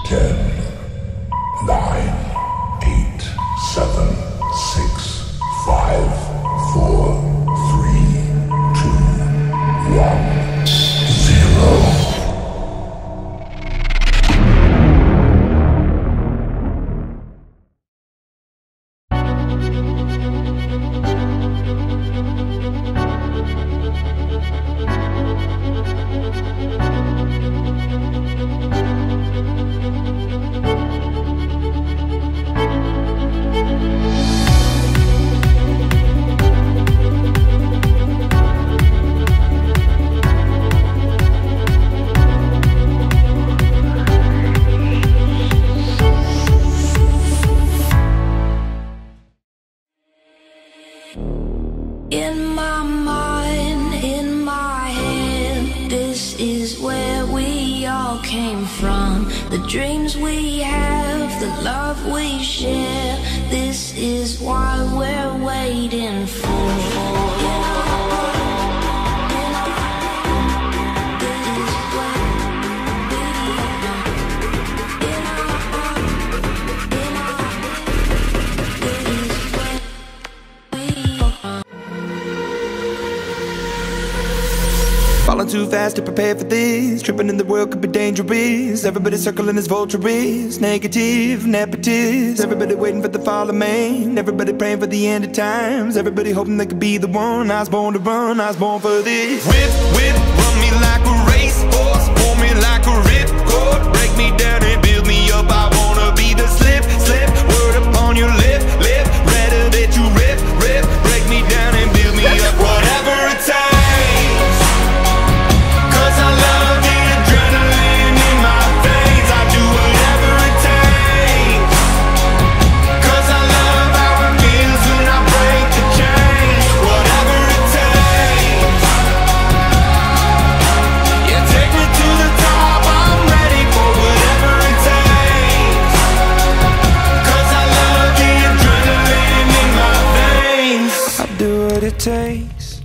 10, 9, 8, 7, 6, 5, 4, 3, 2, 1, 0. In my mind, in my head, this is where we all came from. The dreams we have, the love we share, this is what we're waiting for. Falling too fast to prepare for this. Tripping in the world could be dangerous. Everybody circling as vultures. Negative, nepotist. Everybody waiting for the fall of man. Everybody praying for the end of times. Everybody hoping they could be the one. I was born to run, I was born for this. Whip, whip, run me like a racehorse. Pull me like a ripcord. Break me down and build me up. I wanna be the slip, slip. Word upon your lip, lip. Rather that you rip, rip. Break me down and build me up. Whatever it takes. It takes.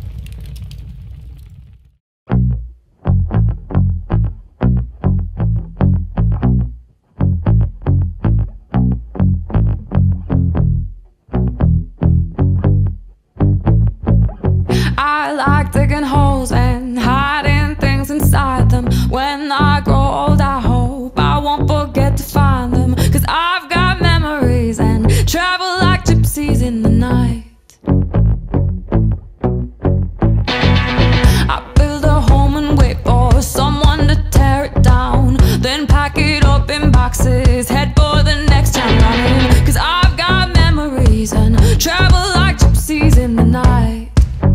I like digging holes and hiding things inside them. When I grow old, I hope I won't forget to find them. 'Cause I've got memories and travel like gypsies in the night. Head for the next time running. 'Cause I've got memories and travel like gypsies in the night.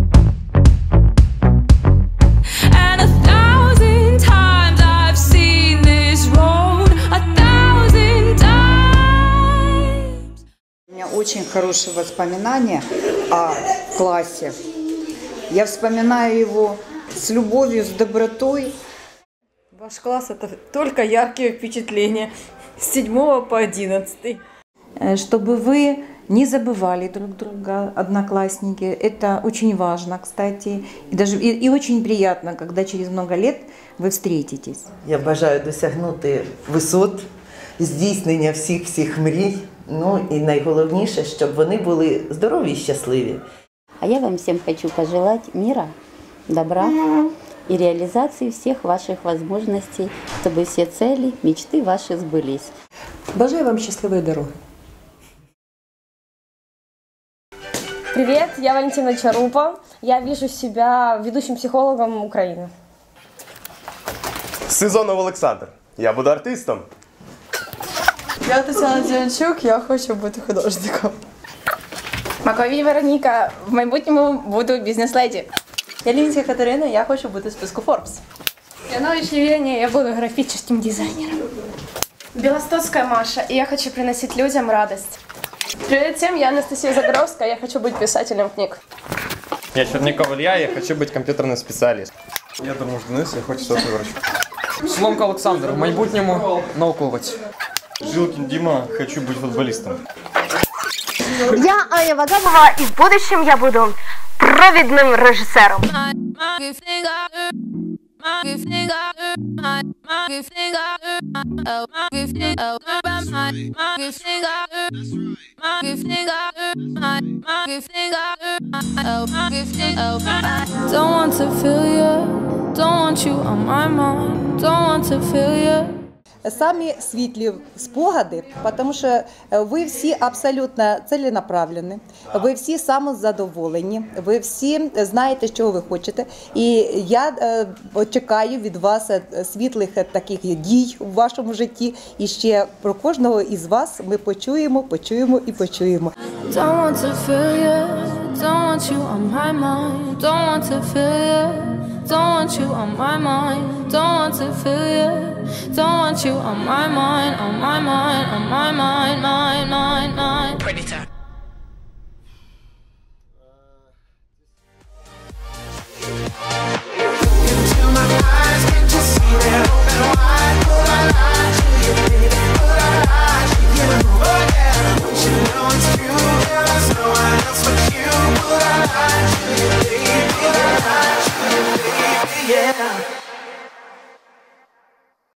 And 1,000 times I've seen this road, 1,000 times. У меня очень хорошие воспоминания о классе. Я вспоминаю его с любовью, с добротой. Ваш класс – это только яркие впечатления с 7 по 11. Чтобы вы не забывали друг друга, одноклассники. Это очень важно, кстати. И очень приятно, когда через много лет ви встретитесь. Я бажаю досягнути висот, здійснення всіх мрій. Ну і найголовніше, щоб вони були здорові і щасливі. А я вам всем хочу пожелать мира, добра и реализации всех ваших возможностей, чтобы все цели, мечты ваши сбылись. Бажаю вам счастливой дороги. Привет, я Валентина Чарупа. Я вижу себя ведущим психологом Украины. Сезонов Олександр. Я буду артистом. Я Тетяна Дзянчук, я хочу бути художником. Маковій Вероніка, в майбутньому буду бізнес-леді. Я Лінська Катерина, я хочу бути в списку Forbes. Янович Євгенія, я буду графическим дизайнером. Белостоцкая Маша, и я хочу приносить людям радость. Привет всем, я Анастасия Загоровская, я хочу быть писателем книг. Я Черняков Илья, я хочу быть компьютерным специалистом. Я Дормуш Денис, я хочу стати врачом. Соломка Олександр, в майбутньому науковець. Жилкин Дима, хочу быть футболистом. Я Аня Вагабова, и в будущем я буду провідним режисером. Don't want to feel you, don't want you on my mind, don't want to feel you. Самі світлі спогади, тому що ви всі абсолютно ціленаправлені, ви всі самозадоволені, ви всі знаєте, що ви хочете. І я чекаю від вас світлих таких дій у вашому житті. І ще про кожного із вас ми почуємо і почуємо. Don't want to feel you, don't want you on my mind, don't want to feel you, don't want you on my mind, don't want to feel you, don't want you on my mind, on my mind, on my mind, mind. Predator. Into my eyes, can't you see that open wide? Pull a line to you, baby, pull a line to you. Oh yeah, don't you know it's true? There is no one else but you. Pull a line to you, baby, pull a line to you, baby, yeah.